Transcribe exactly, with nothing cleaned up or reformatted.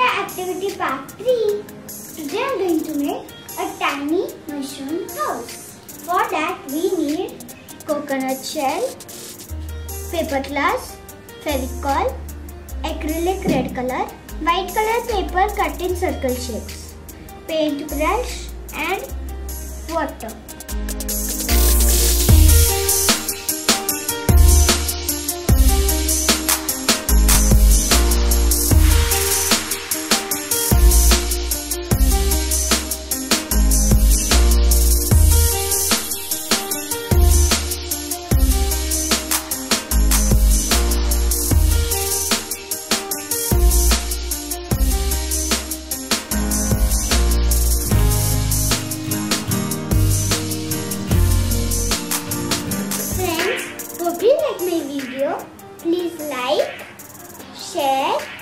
activity part three. Today I am going to make a tiny mushroom house. For that we need coconut shell, paper glass, Fevicol, acrylic red color, white color paper cut in circle shapes, paintbrush and water. Hope you like my video. Please like, share